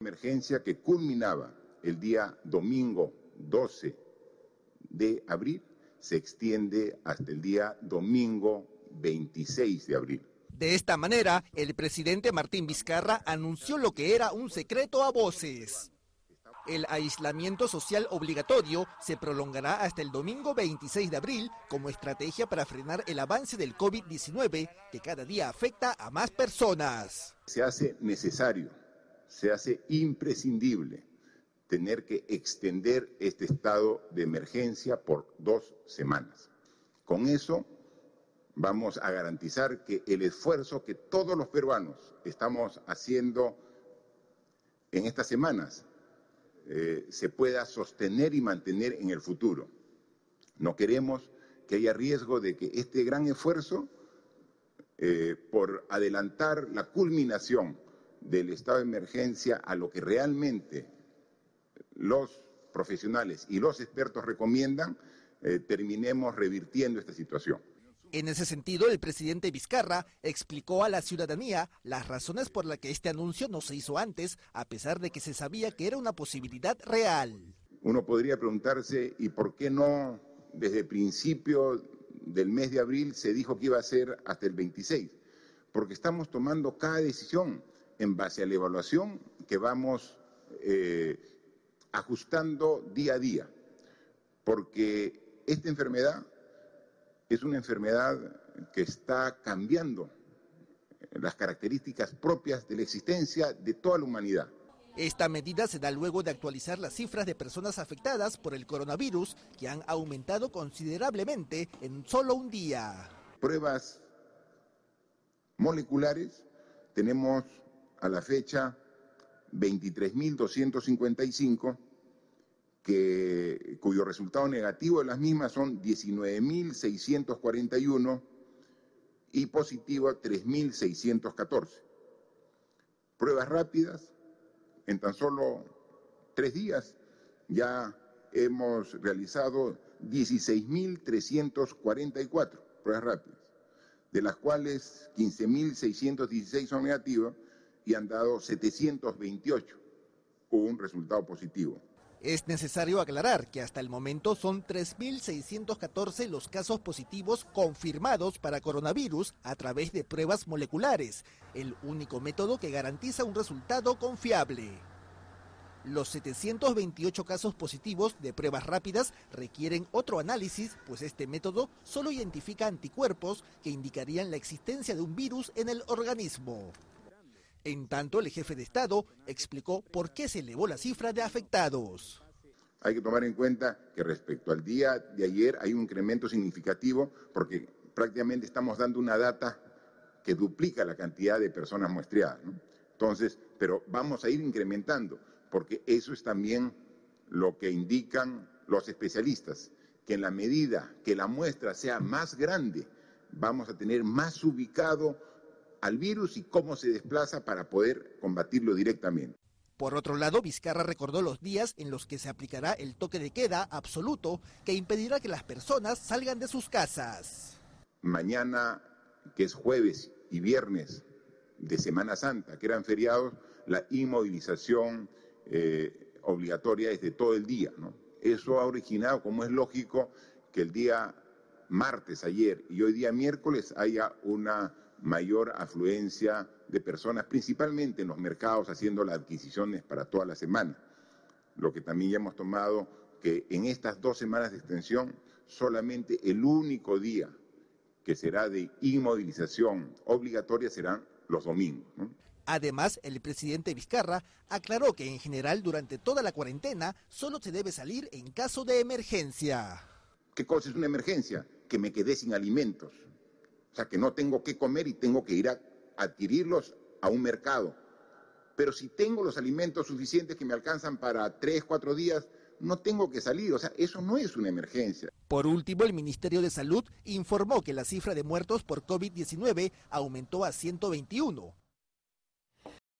Emergencia que culminaba el día domingo 12 de abril se extiende hasta el día domingo 26 de abril. De esta manera, el presidente Martín Vizcarra anunció lo que era un secreto a voces. El aislamiento social obligatorio se prolongará hasta el domingo 26 de abril como estrategia para frenar el avance del COVID-19 que cada día afecta a más personas. Se hace necesario, se hace imprescindible tener que extender este estado de emergencia por 2 semanas. Con eso vamos a garantizar que el esfuerzo que todos los peruanos estamos haciendo en estas semanas se pueda sostener y mantener en el futuro. No queremos que haya riesgo de que este gran esfuerzo por adelantar la culminación del estado de emergencia a lo que realmente los profesionales y los expertos recomiendan, terminemos revirtiendo esta situación. En ese sentido, el presidente Vizcarra explicó a la ciudadanía las razones por las que este anuncio no se hizo antes, a pesar de que se sabía que era una posibilidad real. Uno podría preguntarse, ¿y por qué no desde el principio del mes de abril se dijo que iba a ser hasta el 26? Porque estamos tomando cada decisión en base a la evaluación que vamos ajustando día a día, porque esta enfermedad es una enfermedad que está cambiando las características propias de la existencia de toda la humanidad. Esta medida se da luego de actualizar las cifras de personas afectadas por el coronavirus, que han aumentado considerablemente en solo un día. Pruebas moleculares, tenemos a la fecha 23.255, cuyo resultado negativo de las mismas son 19.641 y positivo 3.614. Pruebas rápidas, en tan solo 3 días ya hemos realizado 16.344 pruebas rápidas, de las cuales 15.616 son negativas y han dado 728 un resultado positivo. Es necesario aclarar que hasta el momento son 3.614 los casos positivos confirmados para coronavirus a través de pruebas moleculares, el único método que garantiza un resultado confiable. Los 728 casos positivos de pruebas rápidas requieren otro análisis, pues este método solo identifica anticuerpos que indicarían la existencia de un virus en el organismo. En tanto, el jefe de Estado explicó por qué se elevó la cifra de afectados. Hay que tomar en cuenta que respecto al día de ayer hay un incremento significativo porque prácticamente estamos dando una data que duplica la cantidad de personas muestreadas, ¿no? Entonces, pero vamos a ir incrementando porque eso es también lo que indican los especialistas, que en la medida que la muestra sea más grande, vamos a tener más ubicado al virus y cómo se desplaza para poder combatirlo directamente. Por otro lado, Vizcarra recordó los días en los que se aplicará el toque de queda absoluto que impedirá que las personas salgan de sus casas. Mañana, que es jueves y viernes de Semana Santa, que eran feriados, la inmovilización obligatoria es de todo el día, ¿no? Eso ha originado, como es lógico, que el día martes, ayer y hoy día miércoles haya una mayor afluencia de personas, principalmente en los mercados, haciendo las adquisiciones para toda la semana. Lo que también ya hemos tomado, que en estas 2 semanas de extensión, solamente el único día que será de inmovilización obligatoria serán los domingos, ¿no? Además, el presidente Vizcarra aclaró que en general durante toda la cuarentena solo se debe salir en caso de emergencia. ¿Qué cosa es una emergencia? Que me quedé sin alimentos. O sea, que no tengo qué comer y tengo que ir a adquirirlos a un mercado. Pero si tengo los alimentos suficientes que me alcanzan para 3, 4 días, no tengo que salir. O sea, eso no es una emergencia. Por último, el Ministerio de Salud informó que la cifra de muertos por COVID-19 aumentó a 121.